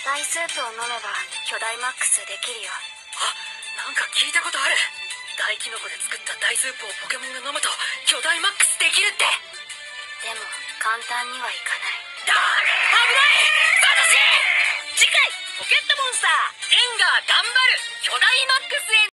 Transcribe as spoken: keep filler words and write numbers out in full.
大スープを飲めば巨大マックスできるよ。 あ、なんか聞いたことある。大キノコで作った大スープをポケモンが飲むと巨大マックスできるって。 でも簡単にはいかない。 だ危ない。私次回ポケットモンスターゲンガー頑張る巨大マックスへ